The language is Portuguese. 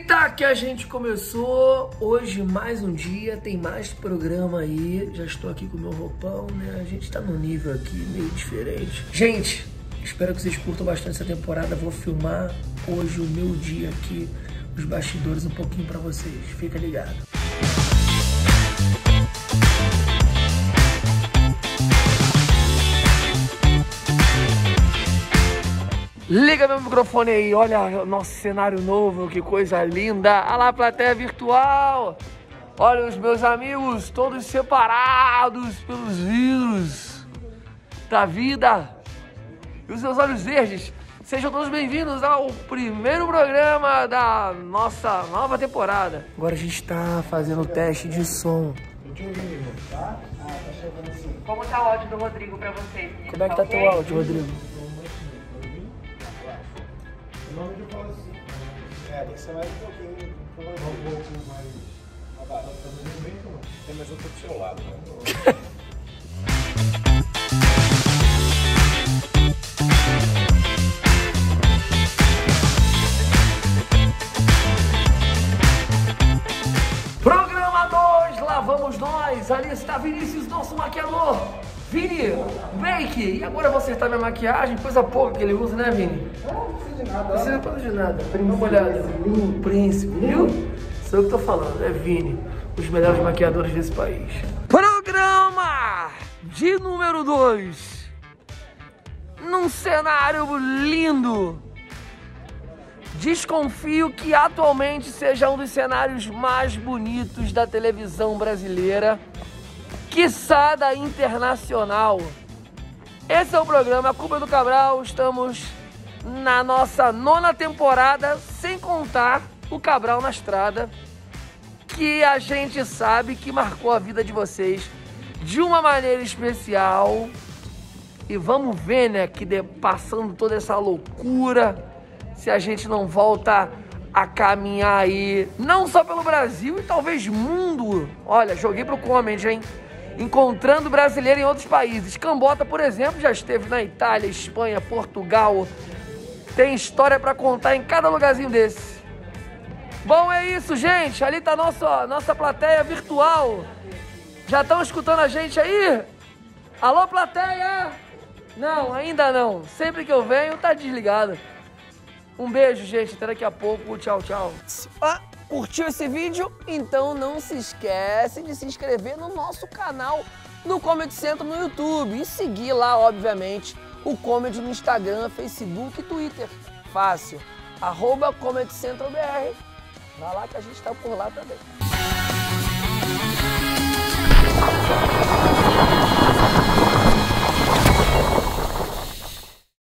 Eita, que a gente começou hoje mais um dia, tem mais programa aí. Já estou aqui com o meu roupão, né? A gente tá num nível aqui meio diferente. Gente, espero que vocês curtam bastante essa temporada. Vou filmar hoje o meu dia aqui, os bastidores um pouquinho pra vocês. Fica ligado. Liga meu microfone aí, olha o nosso cenário novo, que coisa linda. Olha lá a plateia virtual. Olha os meus amigos, todos separados pelos vidros da vida. E os seus olhos verdes. Sejam todos bem-vindos ao primeiro programa da nossa nova temporada. Agora a gente tá fazendo o teste de som. Como tá o áudio do Rodrigo pra vocês? Como é que tá teu áudio, Rodrigo? Normalmente eu falo assim, tem que ser mais um pouquinho mais barato. Tá fazendo bem ou não? Tem mais um pouco do seu lado, né? Programa 2, lá vamos nós. Ali está Vinícius, nosso maquiador. Vini, make! E agora eu vou acertar minha maquiagem, coisa pouca que ele usa, né, Vini? Não precisa de nada. Não precisa de nada. Dá uma olhada. O príncipe, viu? Sou eu que tô falando, é Vini, os melhores maquiadores desse país. Programa de número 2. Num cenário lindo. Desconfio que atualmente seja um dos cenários mais bonitos da televisão brasileira, quiçá da internacional. Esse é o programa Culpa do Cabral. Estamos na nossa 9ª temporada, sem contar o Cabral na Estrada, que a gente sabe que marcou a vida de vocês de uma maneira especial. E vamos ver, né, que passando toda essa loucura, se a gente não volta a caminhar aí, não só pelo Brasil e talvez mundo. Olha, joguei pro comment, hein? Encontrando brasileiro em outros países. Cambota, por exemplo, já esteve na Itália, Espanha, Portugal. Tem história pra contar em cada lugarzinho desse. Bom, é isso, gente. Ali tá nossa plateia virtual. Já estão escutando a gente aí? Alô, plateia? Não, ainda não. Sempre que eu venho, tá desligado. Um beijo, gente. Até daqui a pouco. Tchau, tchau. Curtiu esse vídeo? Então não se esquece de se inscrever no nosso canal no Comedy Central no YouTube e seguir lá, obviamente, o Comedy no Instagram, Facebook e Twitter. Fácil. @ComedyCentralBR. Vai lá que a gente tá por lá também.